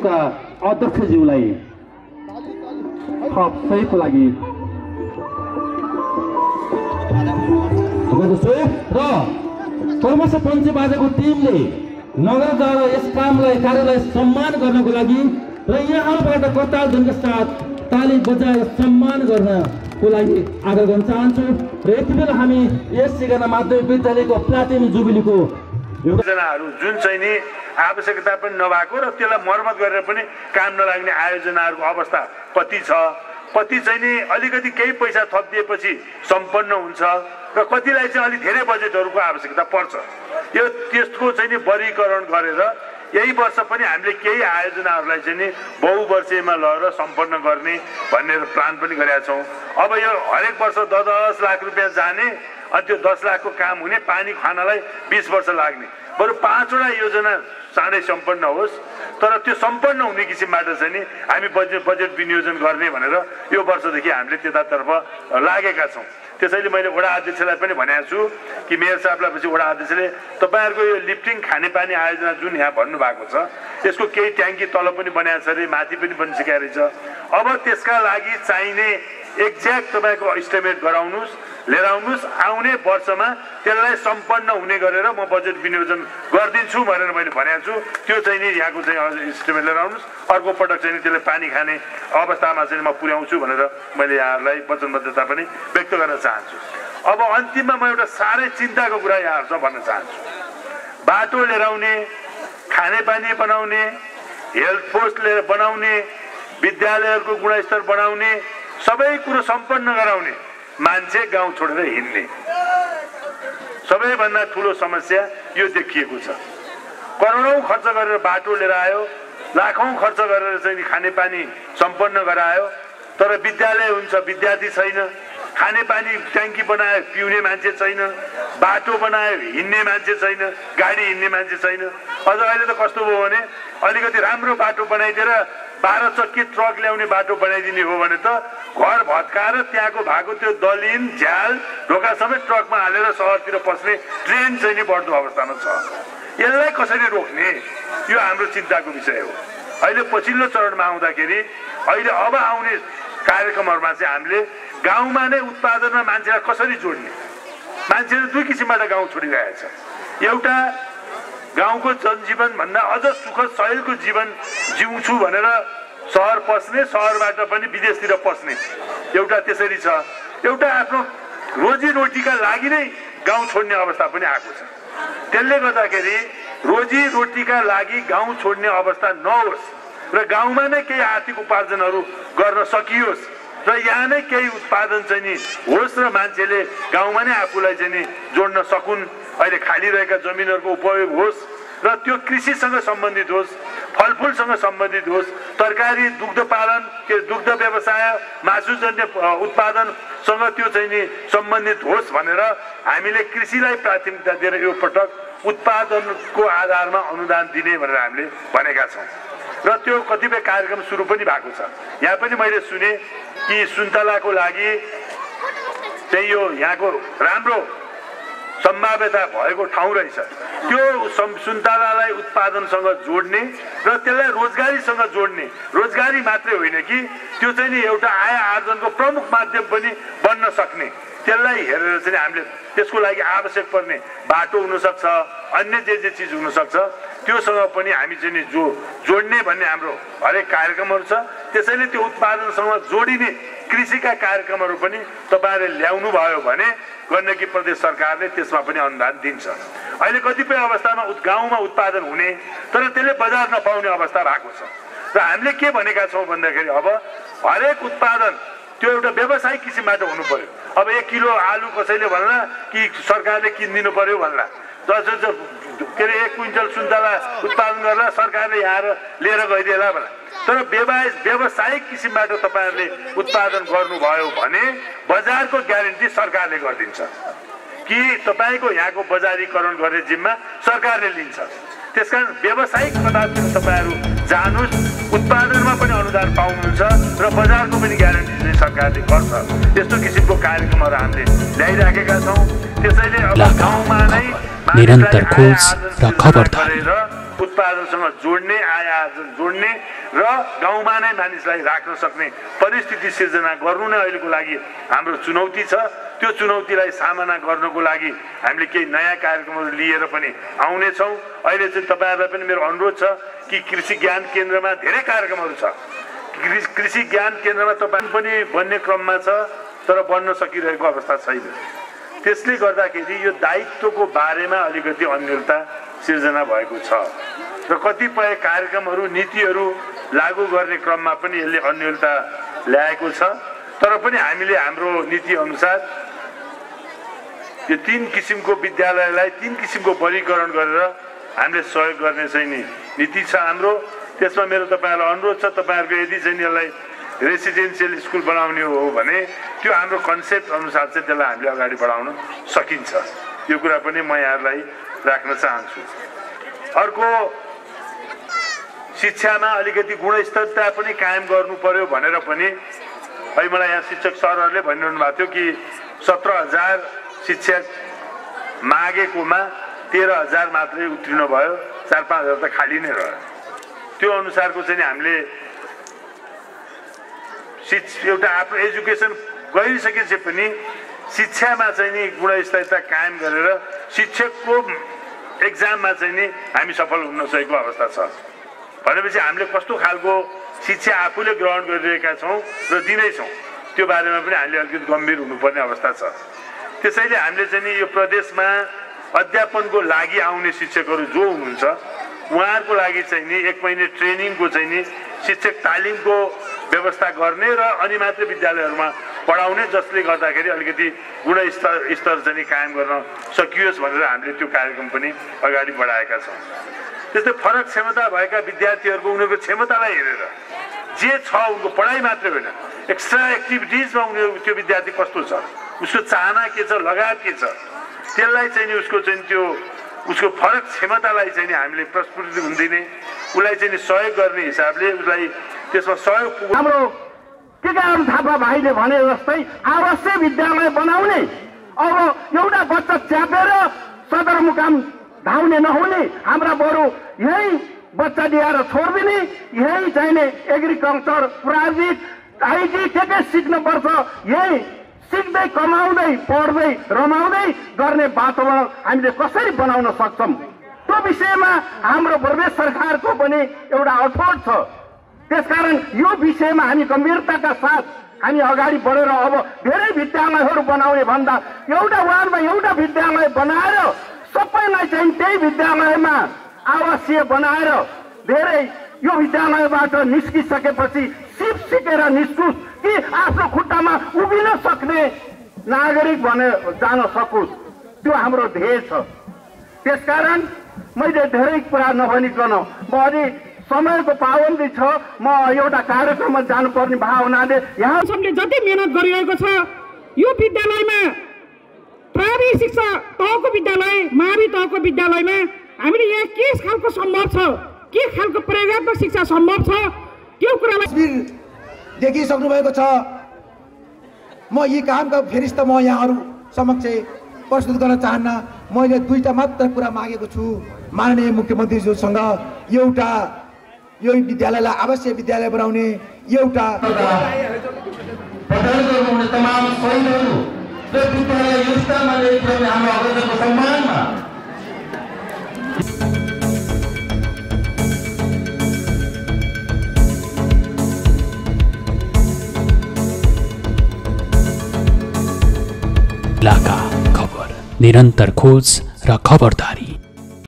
सभाका अध्यक्षज्यूलाई थप सहयोगको लागि र कर्मश पञ्चे बाजाको टिमले नगरद्वारा यस कामलाई कार्यलाई सम्मान गर्नको लागि र यहाँबाट करताल ध्वनिका साथ ताली बजाएर सम्मान गर्नको लागि आग्रह गर्न चाहन्छु। र यति बेला हामी यस सिगाना माध्यमिक विद्यालयको प्लाटिनम जुबिलीको योजनाहरू जुन चाहिँ नि आवश्यकता पनि नभएको र त्यसलाई मर्मत गरेर पनि काम नलाग्ने आयोजनाहरूको अवस्था कति छ, कति चाहिँ नि अलिकति केही पैसा थपिदिएपछि सम्पन्न हुन्छ र कतिलाई चाहिँ अलि धेरै बजेटहरूको आवश्यकता पर्छ। यो त्यसको चाहिँ नि वर्गीकरण गरेर यही वर्ष पनि हामीले केही आयोजनाहरूलाई चाहिँ नि बहुवर्षीयमा लगेर सम्पन्न गर्ने भन्ने प्लान पनि गरेका छौँ। अब यो हरेक वर्ष 10 लाख रुपियाँ जाने अनि त्यो 10 लाखको काम हुने, पानी खानलाई 20 वर्ष लाग्ने, बरु 5 वटा योजना चाँडै सम्पन्न होस्। तर त्यो सम्पन्न हुने किसिमबाट चाहिँ नि हामी बजेट विनियोजन गर्ने भनेर यो वर्षदेखि हामीले त्यतातर्फ लागेका छौँ। त्यसैले मैले वडा अध्यक्षलाई पनि भनेको छु कि मेयर साहबलाई पछि वडा अध्यक्षले तपाईँहरूको यो लिफ्टिङ खानेपानी आयोजना जुन यहाँ भन्नुभएको छ यसको केही ट्याङ्की तल पनि बनाएको छ अरे, माथि पनि बनिसकेको रहेछ। अब त्यसका लागि चाहिने एक्ज्याक्ट तपाईँको इस्टिमेट गराउनुहोस्, लिएर आउनुहोस्। आउने वर्षमा त्यसलाई सम्पन्न हुने गरेर म बजेट विनियोजन गरिदिन्छु भनेर मैले भनेको छु। त्यो चाहिँ नि यहाँको चाहिँ इस्टिमेट लिएर आउनुहोस्। अर्को पटक चाहिँ त्यसले पानी खाने अवस्थामा चाहिँ म पुर्याउँछु भनेर मैले यहाँहरूलाई वचनबद्धता पनि व्यक्त गर्न चाहन्छु। अब अन्तिममा म एउटा साह्रै चिन्ताको कुरा यहाँहरूसँग भन्न चाहन्छु। बाटो लिएर आउने, खानेपानी बनाउने, हेल्थ पोस्ट लिएर बनाउने, विद्यालयहरूको गुणस्तर बनाउने, सबै कुरो सम्पन्न गराउने मान्छे गाउँ छोडेर हिँड्ने सबैभन्दा ठुलो समस्या यो देखिएको छ। करोडौँ खर्च गरेर बाटो लिएर आयो, लाखौँ खर्च गरेर चाहिँ खानेपानी सम्पन्न गरायो, तर विद्यालय हुन्छ विद्यार्थी छैन, खानेपानी ट्याङ्की बनायो पिउने मान्छे छैन, बाटो बनायो हिँड्ने मान्छे छैन, गाडी हिँड्ने मान्छे छैन। अझ अहिले त कस्तो भयो भने अलिकति राम्रो बाटो बनाइदिएर 12 चक्की ट्रक ल्याउने बाटो बनाइदिने हो भने त घर भत्काएर त्यहाँको भएको त्यो दलिन झ्याल ढोका समेत ट्रकमा हालेर सहरतिर पस्ने ट्रेन चाहिँ नि बढ्दो अवस्थामा छ। यसलाई कसरी रोक्ने, यो हाम्रो चिन्ताको विषय हो। अहिले पछिल्लो चरणमा आउँदाखेरि अहिले अब आउने कार्यक्रमहरूमा चाहिँ हामीले गाउँमा नै उत्पादनमा मान्छेलाई कसरी जोड्ने, मान्छेले दुई किसिमबाट गाउँ छोडिरहेको छ। एउटा गाउँको जनजीवन भन्दा अझ सुख शैलको जीवन जिउँछु भनेर सहर पस्ने, सहरबाट पनि विदेशतिर पस्ने एउटा त्यसरी छ। एउटा आफ्नो रोजीरोटीका लागि नै गाउँ छोड्ने अवस्था पनि आएको छ। त्यसले गर्दाखेरि रोजीरोटीका लागि गाउँ छोड्ने अवस्था नहोस् र गाउँमा नै केही आर्थिक उपार्जनहरू गर्न सकियोस् र यहाँ नै केही उत्पादन चाहिँ नि होस् र मान्छेले गाउँमा नै आफूलाई चाहिँ नि जोड्न सकुन्। अहिले खाली रहेका जमिनहरूको उपयोग होस् र त्यो कृषिसँग सम्बन्धित होस्, फलफुलसँग सम्बन्धित होस्, तरकारी दुग्ध पालन दुग्ध व्यवसाय मासुजन्य उत्पादनसँग त्यो चाहिँ नि सम्बन्धित होस् भनेर हामीले कृषिलाई प्राथमिकता दिएर यो पटक उत्पादनको आधारमा अनुदान दिने भनेर हामीले भनेका छौँ र त्यो कतिपय कार्यक्रम सुरु पनि भएको छ। यहाँ पनि मैले सुने कि सुन्तलाको लागि चाहिँ यो यहाँको राम्रो सम्भाव्यता भएको ठाउँ रहेछ। त्यो सुन्तलालाई उत्पादनसँग जोड्ने र त्यसलाई रोजगारीसँग जोड्ने, रोजगारी मात्रै होइन कि त्यो चाहिँ नि एउटा आय आर्जनको प्रमुख माध्यम पनि बन्न सक्ने, त्यसलाई हेरेर चाहिँ हामीले त्यसको लागि आवश्यक पर्ने बाटो हुनसक्छ, अन्य जे चिज हुनसक्छ, त्योसँग पनि हामी चाहिँ नि जोड्ने भन्ने हाम्रो हरेक कार्यक्रमहरू छ। त्यसैले त्यो उत्पादनसँग जोडिने कृषिका कार्यक्रमहरू पनि तपाईँहरूले ल्याउनु भयो भने गण्डकी प्रदेश सरकारले त्यसमा पनि अनुदान दिन्छ। अहिले कतिपय अवस्थामा गाउँमा उत्पादन हुने तर त्यसले बजार नपाउने अवस्था भएको छ र हामीले के भनेका छौँ भन्दाखेरि अब हरेक उत्पादन त्यो एउटा व्यावसायिक किसिमबाट हुनु पर्यो। अब 1 किलो आलु कसैले भन्ला कि सरकारले किनिदिनु पर्यो भन्ला, के अरे 1 क्विन्टल सुन्तला उत्पादन गर्ला सरकारले यहाँ लिएर गइदिएला भन्ला। तर व्यावसायिक किसिमबाट तपाईँहरूले उत्पादन गर्नुभयो भने बजारको ग्यारेन्टी सरकारले गरिदिन्छ कि तपाईँको यहाँको बजारीकरण गर्ने जिम्मा सरकारले लिन्छ। त्यसकारण व्यावसायिक पदार्थतिर तपाईँहरू जानुहोस्, उत्पादनमा पनि अनुदान पाउनुहुन्छ र बजारको पनि ग्यारेन्टी चाहिँ सरकारले गर्छ। त्यस्तो किसिमको कार्यक्रमहरू हामीले ल्याइराखेका छौँ। त्यसैले अब गाउँमा नै निरन्तर खोज र खबरदारी। उत्पादनसँग जोड्ने, आय आर्जन जोड्ने र गाउँमा नै मानिसलाई राख्न सक्ने परिस्थिति सिर्जना गर्नु नै अहिलेको लागि हाम्रो चुनौती छ। त्यो चुनौतीलाई सामना गर्नको लागि हामीले केही नयाँ कार्यक्रमहरू लिएर पनि आउनेछौँ। अहिले चाहिँ तपाईँहरूलाई पनि मेरो अनुरोध छ कि कृषि ज्ञान केन्द्रमा धेरै कार्यक्रमहरू छ। कृषि ज्ञान केन्द्रमा तपाईँ पनि बन्ने क्रममा छ, तर बन्न सकिरहेको अवस्था छैन। त्यसले गर्दाखेरि यो दायित्वको बारेमा अलिकति अन्योलता सिर्जना भएको छ र कतिपय कार्यक्रमहरू, नीतिहरू लागू गर्ने क्रममा पनि यसले अन्योलता ल्याएको छ। तर पनि हामीले हाम्रो नीति अनुसार यो 3 किसिमको विद्यालयलाई 3 किसिमको वर्गीकरण गरेर हामीले सहयोग गर्ने चाहिँ नि नीति छ हाम्रो। त्यसमा मेरो तपाईँहरूलाई अनुरोध छ, तपाईँहरूको यदि चाहिँ यसलाई रेसिडेन्सियल स्कुल बनाउने हो भने त्यो हाम्रो कन्सेप्ट अनुसार चाहिँ त्यसलाई हामीले अगाडि बढाउन सकिन्छ। यो कुरा पनि म यहाँहरूलाई राख्न चाहन्छु। अर्को, शिक्षामा अलिकति गुणस्तरता पनि कायम गर्नु पर्यो भनेर पनि अहिले मलाई यहाँ शिक्षक सरहरूले भनिरहनु भएको थियो कि 17,000 शिक्षक मागेकोमा 13,000 मात्रै उत्तीर्ण भयो, 4-5 हजार त खाली नै रह्यो। त्यो अनुसारको चाहिँ हामीले एउटा आफ्नो एजुकेसन गरिसकेपछि पनि शिक्षामा चाहिँ नि गुणस्तरता कायम गरेर शिक्षकको एक्जाममा चाहिँ नि हामी सफल हुन नसकेको अवस्था छ भनेपछि हामीले कस्तो खालको शिक्षा आफूले ग्रहण गरिरहेका छौँ र दिँदैछौँ त्यो बारेमा पनि हामीले अलिकति गम्भीर हुनुपर्ने अवस्था छ। त्यसैले हामीले चाहिँ नि यो प्रदेशमा अध्यापनको लागि आउने शिक्षकहरू जो हुनुहुन्छ उहाँहरूको लागि चाहिँ नि 1 महिने ट्रेनिङको चाहिँ नि शिक्षक तालिमको व्यवस्था गर्ने र अनि मात्रै विद्यालयहरूमा पढाउने, जसले गर्दाखेरि अलिकति गुणस्तर चाहिँ कायम गर्न सकियोस् भनेर हामीले त्यो कार्यक्रम पनि अगाडि बढाएका छौँ। त्यस्तै फरक क्षमता भएका विद्यार्थीहरूको उनीहरूको क्षमतालाई हेरेर जे छ उनको पढाइ मात्रै होइन, एक्स्ट्रा एक्टिभिटिजमा उनीहरू त्यो विद्यार्थी कस्तो छ, उसको चाहना के छ, लगाव के छ, त्यसलाई चाहिँ नि उसको चाहिँ त्यो उसको फरक क्षमतालाई चाहिँ नि हामीले प्रस्फुटित हुँदिने, उसलाई चाहिँ नि सहयोग गर्ने हिसाबले उसलाई त्यसमा सहयोग पुग्छ। हाम्रो टीकाराम थापा भाइले भने जस्तै आवश्यक विद्यालय बनाउने, अब एउटा बच्चा च्यापेर सदरमुकाम धाउने नहुने, हाम्रा बरु यही बच्चा दिएर छोडिदिने, यही चाहिने एग्रिकल्चर, प्राविधिक, आइटी के सिक्नुपर्छ, यही सिक्दै कमाउँदै पढ्दै रमाउँदै गर्ने वातावरण हामीले कसरी बनाउन सक्छौँ त्यो विषयमा हाम्रो प्रदेश सरकारको पनि एउटा अठोट छ। त्यसकारण यो विषयमा हामी गम्भीरताका साथ हामी अगाडि बढेर अब धेरै विद्यालयहरू बनाउने भन्दा एउटा वार्डमा एउटा विद्यालय बनाएर सबैलाई चाहिँ त्यही विद्यालयमा आवासीय बनाएर धेरै यो विद्यालयबाट निस्किसकेपछि सिकेर निस्कुस् कि आफ्नो खुट्टामा उभिन सक्ने नागरिक बनेर जान सकोस्, त्यो हाम्रो ध्येय छ। त्यसकारण मैले धेरै कुरा नभनिकन म अलि समयको पाबन्दी छ, म एउटा कार्यक्रममा जानुपर्ने भावनाले यहाँ सबले जति मेहनत गरिरहेको छ यो विद्यालयमा प्राविधिक शिक्षा तहको विद्यालय, मावि तहको विद्यालयमा हामीले यहाँ के खालको सम्भव छ, के खालको प्रयोगात्मक शिक्षा सम्भव छ त्यो कुरालाई देखिसक्नु भएको छ। म यी कामका फेरिस्त म यहाँहरू समक्ष प्रस्तुत गर्न चाहन्न। मैले 2टा मात्र कुरा मागेको छु माननीय मुख्यमन्त्रीज्यूसँग, एउटा यो विद्यालयलाई आवासीय विद्यालय बनाउने, एउटा तमाम शहीदहरू र विद्यालय यो स्थानमा ल्याइपुर्याउने हाम्रो अग्रजहरूको सम्मानमा इलाका खबर, निरन्तर खोज र खबरदारी।